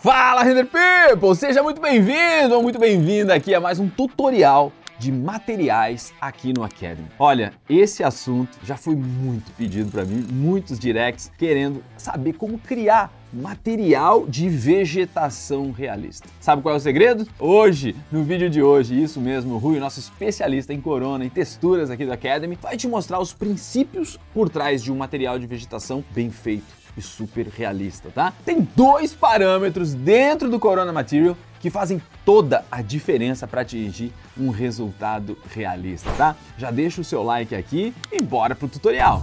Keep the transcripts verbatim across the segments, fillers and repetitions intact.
Fala, Render People! Seja muito bem-vindo ou muito bem-vinda aqui a mais um tutorial de materiais aqui no Academy. Olha, esse assunto já foi muito pedido para mim, muitos directs querendo saber como criar material de vegetação realista. Sabe qual é o segredo? Hoje, no vídeo de hoje, isso mesmo, o Rui, nosso especialista em corona e texturas aqui do Academy, vai te mostrar os princípios por trás de um material de vegetação bem feito e super realista, tá? Tem dois parâmetros dentro do Corona Material que fazem toda a diferença para atingir um resultado realista, tá? Já deixa o seu like aqui e bora pro tutorial!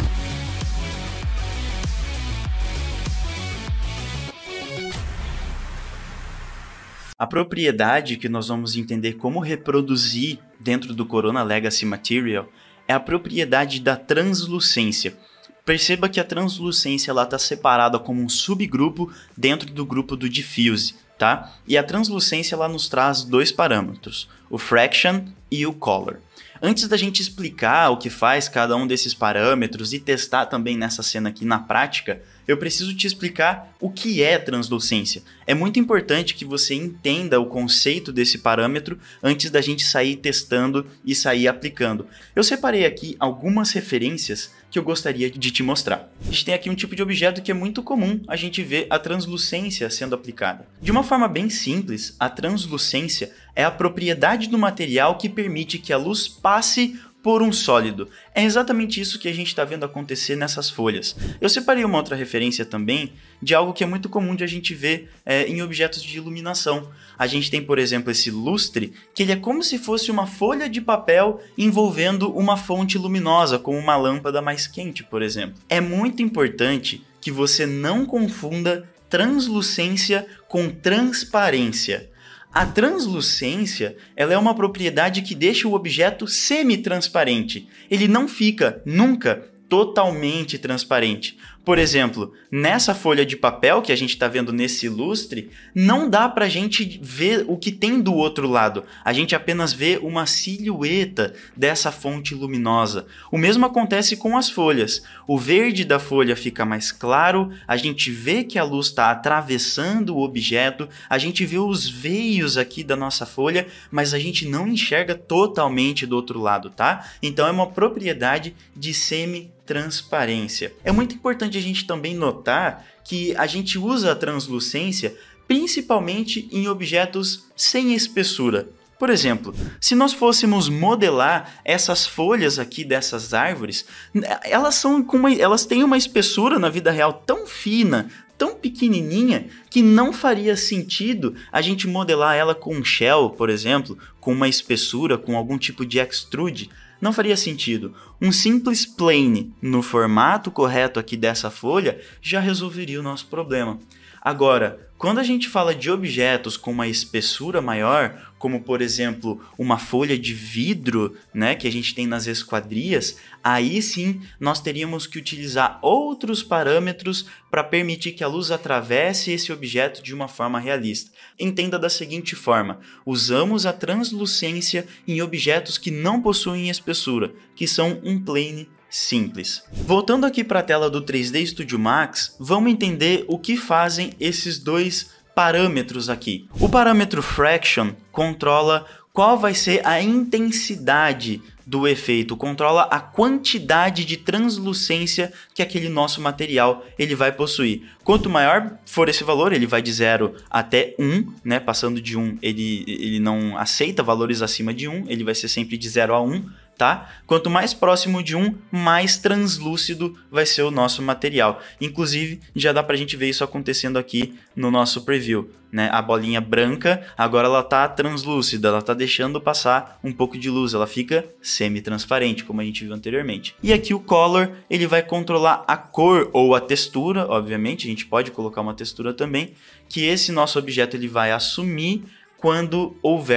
A propriedade que nós vamos entender como reproduzir dentro do Corona Legacy Material é a propriedade da translucência. Perceba que a translucência está separada como um subgrupo dentro do grupo do Diffuse, tá? E a translucência ela nos traz dois parâmetros, o Fraction e o Color. Antes da gente explicar o que faz cada um desses parâmetros e testar também nessa cena aqui na prática, eu preciso te explicar o que é translucência. É muito importante que você entenda o conceito desse parâmetro antes da gente sair testando e sair aplicando. Eu separei aqui algumas referências que eu gostaria de te mostrar. A gente tem aqui um tipo de objeto que é muito comum a gente ver a translucência sendo aplicada. De uma forma bem simples, a translucência é a propriedade do material que permite que a luz passe por um sólido. É exatamente isso que a gente está vendo acontecer nessas folhas. Eu separei uma outra referência também de algo que é muito comum de a gente ver é, em objetos de iluminação. A gente tem, por exemplo, esse lustre, que ele é como se fosse uma folha de papel envolvendo uma fonte luminosa, como uma lâmpada mais quente, por exemplo. É muito importante que você não confunda translucência com transparência. A translucência ela é uma propriedade que deixa o objeto semi-transparente. Ele não fica nunca totalmente transparente. Por exemplo, nessa folha de papel que a gente está vendo nesse lustre, não dá para a gente ver o que tem do outro lado. A gente apenas vê uma silhueta dessa fonte luminosa. O mesmo acontece com as folhas. O verde da folha fica mais claro, a gente vê que a luz está atravessando o objeto, a gente vê os veios aqui da nossa folha, mas a gente não enxerga totalmente do outro lado, tá? Então é uma propriedade de semi-transparência. É muito importante a gente também notar que a gente usa a translucência principalmente em objetos sem espessura. Por exemplo, se nós fôssemos modelar essas folhas aqui dessas árvores, elas, são com uma, elas têm uma espessura na vida real tão fina, tão pequenininha, que não faria sentido a gente modelar ela com um shell, por exemplo, com uma espessura, com algum tipo de extrude. Não faria sentido. Um simples plane no formato correto aqui dessa folha já resolveria o nosso problema. Agora, quando a gente fala de objetos com uma espessura maior, como por exemplo uma folha de vidro, né, que a gente tem nas esquadrias, aí sim nós teríamos que utilizar outros parâmetros para permitir que a luz atravesse esse objeto de uma forma realista. Entenda da seguinte forma, usamos a translucência em objetos que não possuem espessura, que são um plane simples. Voltando aqui para a tela do três D Studio Max, vamos entender o que fazem esses dois parâmetros aqui. O parâmetro Fraction controla qual vai ser a intensidade do efeito, controla a quantidade de translucência que aquele nosso material ele vai possuir. Quanto maior for esse valor, ele vai de zero até um, né? Passando de um, ele, ele não aceita valores acima de um, ele vai ser sempre de zero a um. Tá? Quanto mais próximo de um, mais translúcido vai ser o nosso material. Inclusive, já dá pra gente ver isso acontecendo aqui no nosso preview, né? A bolinha branca, agora ela tá translúcida, ela tá deixando passar um pouco de luz, ela fica semi-transparente, como a gente viu anteriormente. E aqui o Color, ele vai controlar a cor ou a textura, obviamente, a gente pode colocar uma textura também, que esse nosso objeto ele vai assumir quando houver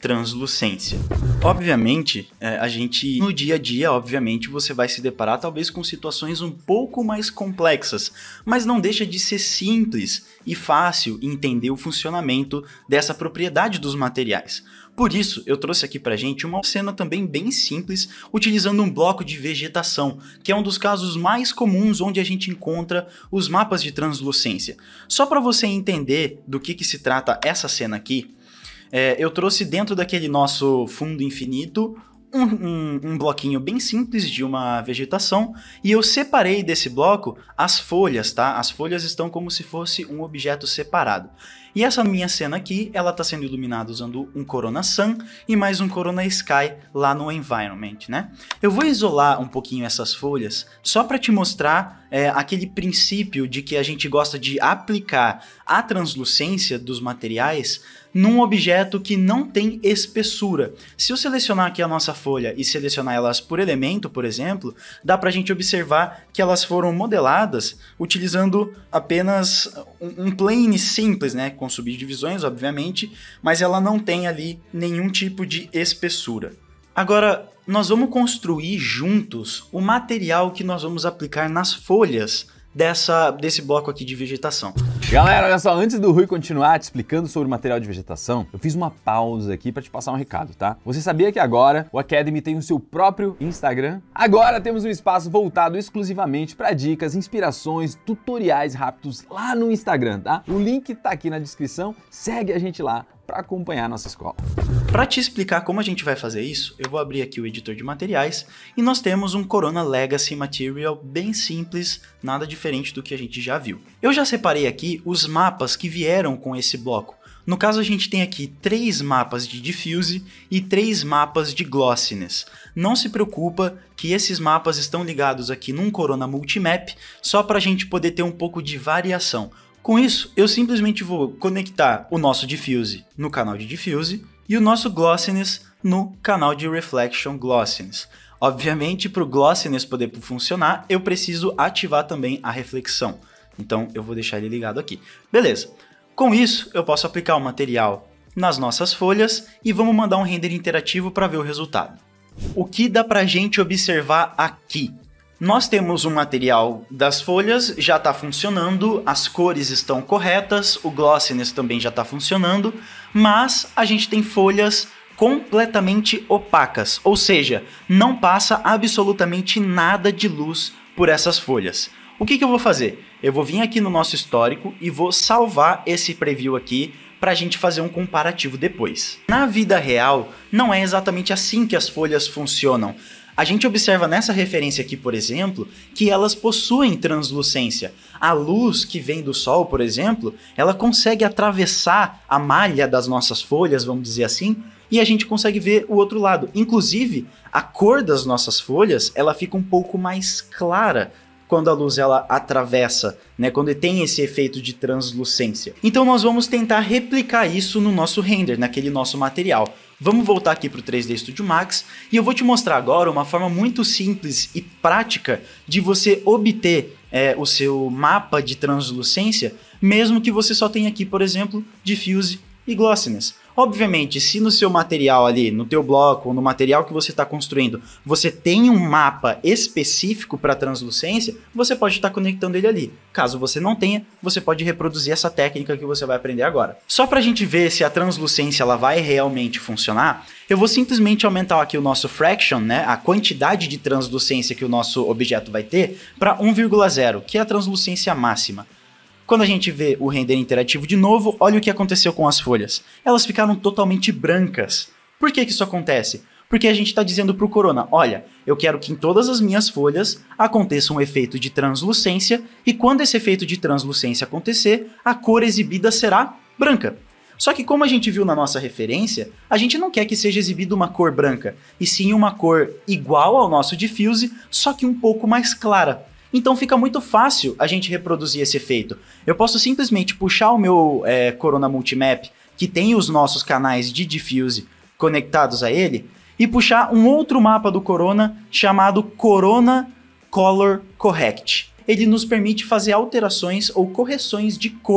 translucência. Obviamente, é, a gente, no dia a dia, obviamente, você vai se deparar talvez com situações um pouco mais complexas, mas não deixa de ser simples e fácil entender o funcionamento dessa propriedade dos materiais. Por isso, eu trouxe aqui pra gente uma cena também bem simples, utilizando um bloco de vegetação, que é um dos casos mais comuns onde a gente encontra os mapas de translucência. Só para você entender do que, que se trata essa cena aqui, É, eu trouxe dentro daquele nosso fundo infinito um, um, um bloquinho bem simples de uma vegetação e eu separei desse bloco as folhas, tá? As folhas estão como se fosse um objeto separado. E essa minha cena aqui, ela está sendo iluminada usando um Corona Sun e mais um Corona Sky lá no Environment, né? Eu vou isolar um pouquinho essas folhas só para te mostrar é, aquele princípio de que a gente gosta de aplicar a translucência dos materiais num objeto que não tem espessura. Se eu selecionar aqui a nossa folha e selecionar elas por elemento, por exemplo, dá pra gente observar que elas foram modeladas utilizando apenas um, um plane simples, né, com subdivisões, obviamente, mas ela não tem ali nenhum tipo de espessura. Agora, nós vamos construir juntos o material que nós vamos aplicar nas folhas Dessa, desse bloco aqui de vegetação. Galera, olha só, antes do Rui continuar te explicando sobre o material de vegetação, eu fiz uma pausa aqui para te passar um recado, tá? Você sabia que agora o Academy tem o seu próprio Instagram? Agora temos um espaço voltado exclusivamente para dicas, inspirações, tutoriais rápidos lá no Instagram, tá? O link tá aqui na descrição, segue a gente lá para acompanhar a nossa escola. Para te explicar como a gente vai fazer isso, eu vou abrir aqui o editor de materiais e nós temos um Corona Legacy Material bem simples, nada diferente do que a gente já viu. Eu já separei aqui os mapas que vieram com esse bloco. No caso, a gente tem aqui três mapas de Diffuse e três mapas de Glossiness. Não se preocupa que esses mapas estão ligados aqui num Corona Multimap, só para a gente poder ter um pouco de variação. Com isso, eu simplesmente vou conectar o nosso Diffuse no canal de Diffuse e o nosso Glossiness no canal de Reflection Glossiness. Obviamente, para o Glossiness poder funcionar, eu preciso ativar também a reflexão. Então, eu vou deixar ele ligado aqui. Beleza. Com isso, eu posso aplicar o material nas nossas folhas e vamos mandar um render interativo para ver o resultado. O que dá para a gente observar aqui? Nós temos um material das folhas, já está funcionando, as cores estão corretas, o glossiness também já está funcionando, mas a gente tem folhas completamente opacas, ou seja, não passa absolutamente nada de luz por essas folhas. O que que eu vou fazer? Eu vou vir aqui no nosso histórico e vou salvar esse preview aqui para a gente fazer um comparativo depois. Na vida real, não é exatamente assim que as folhas funcionam. A gente observa nessa referência aqui, por exemplo, que elas possuem translucência. A luz que vem do sol, por exemplo, ela consegue atravessar a malha das nossas folhas, vamos dizer assim, e a gente consegue ver o outro lado. Inclusive, a cor das nossas folhas, ela fica um pouco mais clara quando a luz ela atravessa, né, quando tem esse efeito de translucência. Então nós vamos tentar replicar isso no nosso render, naquele nosso material. Vamos voltar aqui para o três D Studio Max e eu vou te mostrar agora uma forma muito simples e prática de você obter é, o seu mapa de translucência, mesmo que você só tenha aqui, por exemplo, Diffuse e Glossiness. Obviamente, se no seu material ali, no teu bloco, ou no material que você está construindo, você tem um mapa específico para translucência, você pode estar conectando ele ali. Caso você não tenha, você pode reproduzir essa técnica que você vai aprender agora. Só para a gente ver se a translucência ela vai realmente funcionar, eu vou simplesmente aumentar aqui o nosso fraction, né, a quantidade de translucência que o nosso objeto vai ter, para um vírgula zero, que é a translucência máxima. Quando a gente vê o render interativo de novo, olha o que aconteceu com as folhas. Elas ficaram totalmente brancas. Por que que isso acontece? Porque a gente está dizendo para o Corona, olha, eu quero que em todas as minhas folhas aconteça um efeito de translucência e quando esse efeito de translucência acontecer, a cor exibida será branca. Só que como a gente viu na nossa referência, a gente não quer que seja exibida uma cor branca, e sim uma cor igual ao nosso Diffuse, só que um pouco mais clara. Então fica muito fácil a gente reproduzir esse efeito. Eu posso simplesmente puxar o meu é, Corona Multimap, que tem os nossos canais de Diffuse conectados a ele, e puxar um outro mapa do Corona chamado Corona Color Correct. Ele nos permite fazer alterações ou correções de cor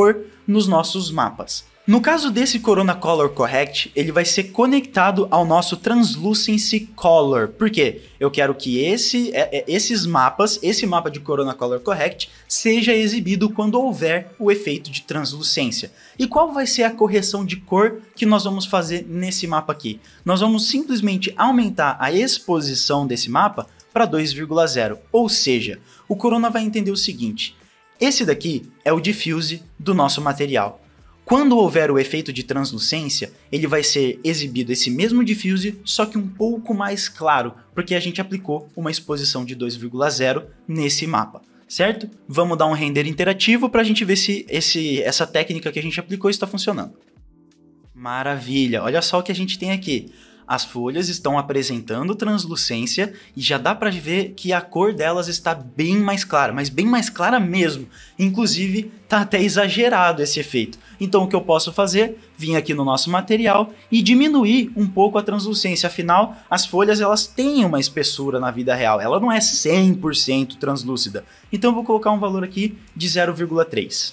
nos nossos mapas. No caso desse Corona Color Correct, ele vai ser conectado ao nosso Translucency Color. Por quê? Eu quero que esse, é, é, esses mapas, esse mapa de Corona Color Correct, seja exibido quando houver o efeito de translucência. E qual vai ser a correção de cor que nós vamos fazer nesse mapa aqui? Nós vamos simplesmente aumentar a exposição desse mapa para dois vírgula zero. Ou seja, o Corona vai entender o seguinte: esse daqui é o diffuse do nosso material. Quando houver o efeito de translucência, ele vai ser exibido esse mesmo diffuse, só que um pouco mais claro, porque a gente aplicou uma exposição de dois vírgula zero nesse mapa, certo? Vamos dar um render interativo para a gente ver se esse, essa técnica que a gente aplicou está funcionando. Maravilha, olha só o que a gente tem aqui. As folhas estão apresentando translucência e já dá para ver que a cor delas está bem mais clara, mas bem mais clara mesmo. Inclusive, tá até exagerado esse efeito. Então o que eu posso fazer? Vim aqui no nosso material e diminuir um pouco a translucência. Afinal, as folhas elas têm uma espessura na vida real, ela não é cem por cento translúcida. Então eu vou colocar um valor aqui de zero vírgula três.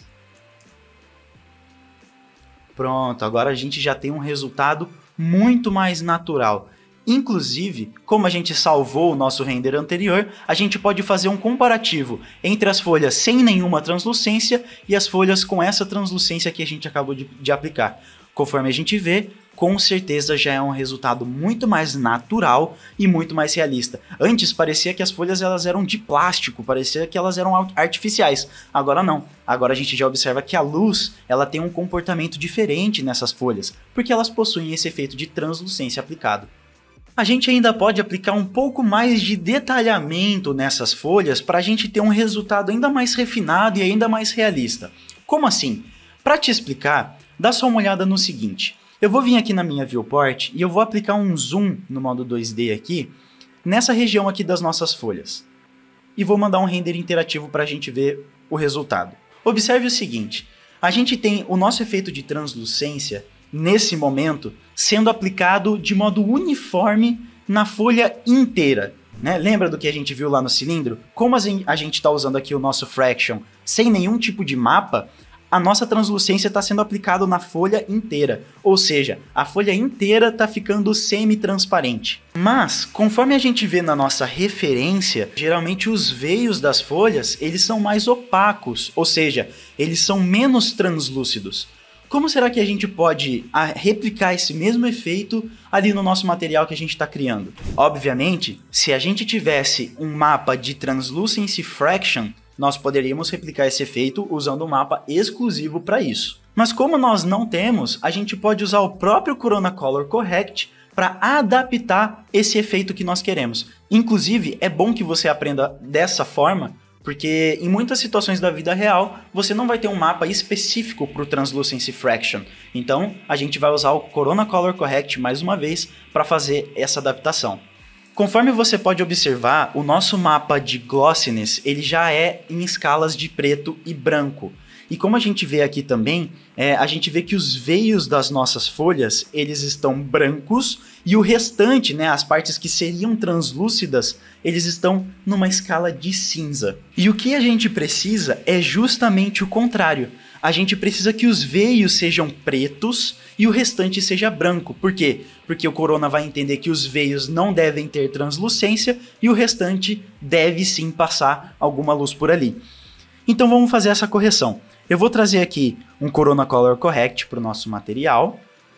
Pronto, agora a gente já tem um resultado muito mais natural. Inclusive, como a gente salvou o nosso render anterior, a gente pode fazer um comparativo entre as folhas sem nenhuma translucência e as folhas com essa translucência que a gente acabou de, de aplicar. Conforme a gente vê, com certeza já é um resultado muito mais natural e muito mais realista. Antes parecia que as folhas elas eram de plástico, parecia que elas eram artificiais. Agora não. Agora a gente já observa que a luz ela tem um comportamento diferente nessas folhas, porque elas possuem esse efeito de translucência aplicado. A gente ainda pode aplicar um pouco mais de detalhamento nessas folhas para a gente ter um resultado ainda mais refinado e ainda mais realista. Como assim? Para te explicar, dá só uma olhada no seguinte. Eu vou vir aqui na minha viewport e eu vou aplicar um zoom no modo dois D aqui, nessa região aqui das nossas folhas. E vou mandar um render interativo para a gente ver o resultado. Observe o seguinte, a gente tem o nosso efeito de translucência, nesse momento, sendo aplicado de modo uniforme na folha inteira. Né? Lembra do que a gente viu lá no cilindro? Como a gente está usando aqui o nosso Fraction sem nenhum tipo de mapa, a nossa translucência está sendo aplicada na folha inteira, ou seja, a folha inteira está ficando semi-transparente. Mas, conforme a gente vê na nossa referência, geralmente os veios das folhas eles são mais opacos, ou seja, eles são menos translúcidos. Como será que a gente pode a, replicar esse mesmo efeito ali no nosso material que a gente está criando? Obviamente, se a gente tivesse um mapa de Translucency Fraction, nós poderíamos replicar esse efeito usando um mapa exclusivo para isso. Mas como nós não temos, a gente pode usar o próprio Corona Color Correct para adaptar esse efeito que nós queremos. Inclusive, é bom que você aprenda dessa forma, porque em muitas situações da vida real, você não vai ter um mapa específico para o Translucency Fraction. Então, a gente vai usar o Corona Color Correct mais uma vez para fazer essa adaptação. Conforme você pode observar, o nosso mapa de glossiness ele já é em escalas de preto e branco. E como a gente vê aqui também, é, a gente vê que os veios das nossas folhas eles estão brancos e o restante, né, as partes que seriam translúcidas, eles estão numa escala de cinza. E o que a gente precisa é justamente o contrário. A gente precisa que os veios sejam pretos e o restante seja branco. Por quê? Porque o Corona vai entender que os veios não devem ter translucência e o restante deve sim passar alguma luz por ali. Então vamos fazer essa correção. Eu vou trazer aqui um Corona Color Correct para o nosso material.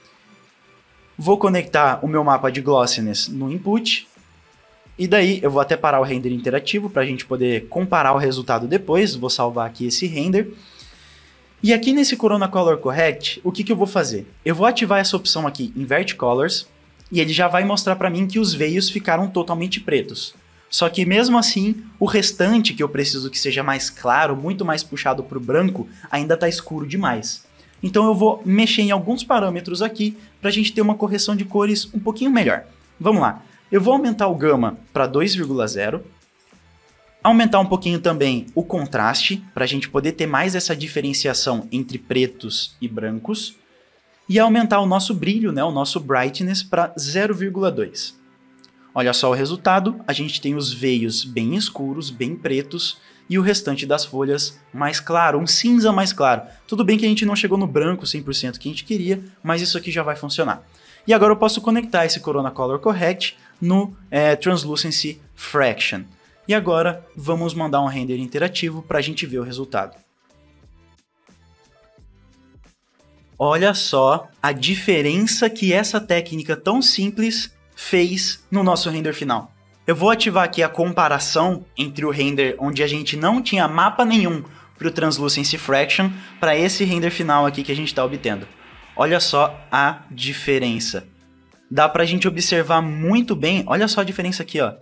Vou conectar o meu mapa de glossiness no input. E daí eu vou até parar o render interativo para a gente poder comparar o resultado depois. Vou salvar aqui esse render. E aqui nesse Corona Color Correct, o que, que eu vou fazer? Eu vou ativar essa opção aqui, Invert Colors, e ele já vai mostrar para mim que os veios ficaram totalmente pretos. Só que mesmo assim, o restante que eu preciso que seja mais claro, muito mais puxado para o branco, ainda está escuro demais. Então eu vou mexer em alguns parâmetros aqui para a gente ter uma correção de cores um pouquinho melhor. Vamos lá, eu vou aumentar o gama para dois vírgula zero. Aumentar um pouquinho também o contraste, para a gente poder ter mais essa diferenciação entre pretos e brancos. E aumentar o nosso brilho, né, o nosso brightness, para zero vírgula dois. Olha só o resultado, a gente tem os veios bem escuros, bem pretos, e o restante das folhas mais claro, um cinza mais claro. Tudo bem que a gente não chegou no branco cem por cento que a gente queria, mas isso aqui já vai funcionar. E agora eu posso conectar esse Corona Color Correct no é, Translucency Fraction. E agora vamos mandar um render interativo para a gente ver o resultado. Olha só a diferença que essa técnica tão simples fez no nosso render final. Eu vou ativar aqui a comparação entre o render onde a gente não tinha mapa nenhum para o Translucency Fraction para esse render final aqui que a gente está obtendo. Olha só a diferença. Dá para a gente observar muito bem, olha só a diferença aqui, ó.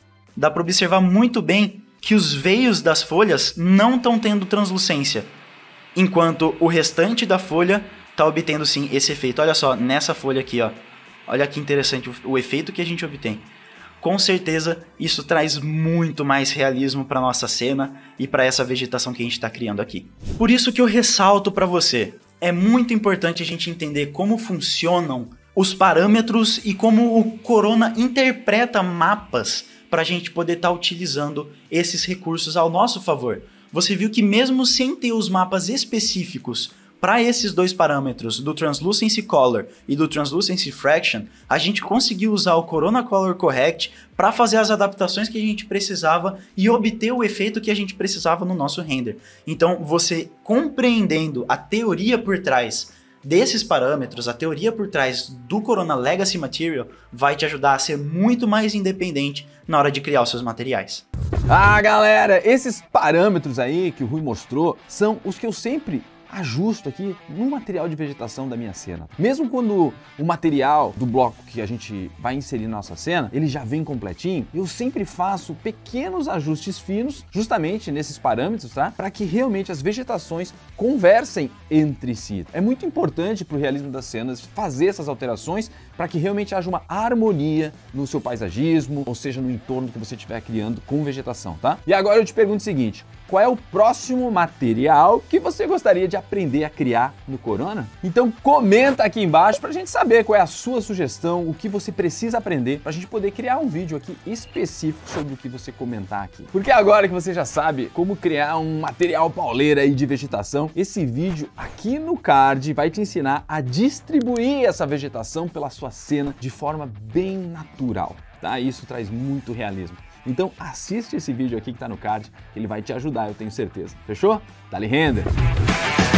Dá para observar muito bem que os veios das folhas não estão tendo translucência, enquanto o restante da folha está obtendo sim esse efeito. Olha só, nessa folha aqui, ó. Olha que interessante o, o efeito que a gente obtém. Com certeza, isso traz muito mais realismo para nossa cena e para essa vegetação que a gente está criando aqui. Por isso que eu ressalto para você, é muito importante a gente entender como funcionam os parâmetros e como o Corona interpreta mapas para a gente poder estar tá utilizando esses recursos ao nosso favor. Você viu que mesmo sem ter os mapas específicos para esses dois parâmetros, do Translucency Color e do Translucency Fraction, a gente conseguiu usar o Corona Color Correct para fazer as adaptações que a gente precisava e obter o efeito que a gente precisava no nosso render. Então, você compreendendo a teoria por trás desses parâmetros, a teoria por trás do Corona Legacy Material, vai te ajudar a ser muito mais independente na hora de criar os seus materiais. Ah, galera, esses parâmetros aí que o Rui mostrou são os que eu sempre ajusto aqui no material de vegetação da minha cena. Mesmo quando o material do bloco que a gente vai inserir na nossa cena, ele já vem completinho, eu sempre faço pequenos ajustes finos, justamente nesses parâmetros, tá? Para que realmente as vegetações conversem entre si. É muito importante para o realismo das cenas fazer essas alterações para que realmente haja uma harmonia no seu paisagismo, ou seja, no entorno que você estiver criando com vegetação, tá? E agora eu te pergunto o seguinte, qual é o próximo material que você gostaria de aprender a criar no Corona? Então comenta aqui embaixo pra gente saber qual é a sua sugestão, o que você precisa aprender pra gente poder criar um vídeo aqui específico sobre o que você comentar aqui. Porque agora que você já sabe como criar um material pauleira aí de vegetação, esse vídeo aqui no card vai te ensinar a distribuir essa vegetação pela sua cena de forma bem natural, tá? Isso traz muito realismo. Então assiste esse vídeo aqui que tá no card, ele vai te ajudar, eu tenho certeza. Fechou? Dá-lhe render!